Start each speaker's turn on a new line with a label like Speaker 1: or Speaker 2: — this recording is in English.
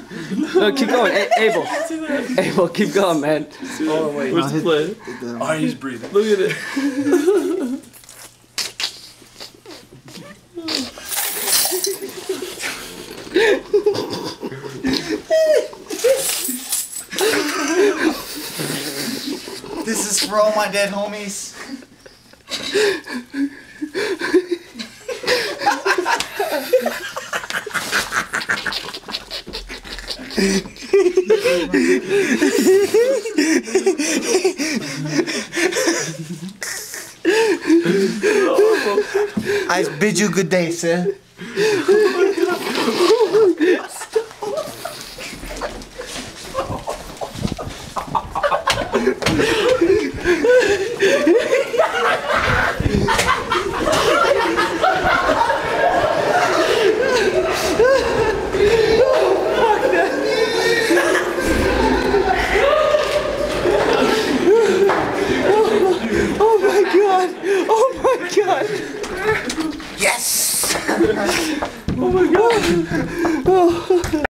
Speaker 1: No, keep going. Abel. Abel, keep going, man.
Speaker 2: Oh, wait.
Speaker 3: Where's the play?
Speaker 2: Oh, he's breathing.
Speaker 3: Look at it.
Speaker 4: This is for all my dead homies. I bid you good day, sir.
Speaker 1: Oh my god! Oh my god!
Speaker 4: Yes!
Speaker 1: Oh my god! Oh.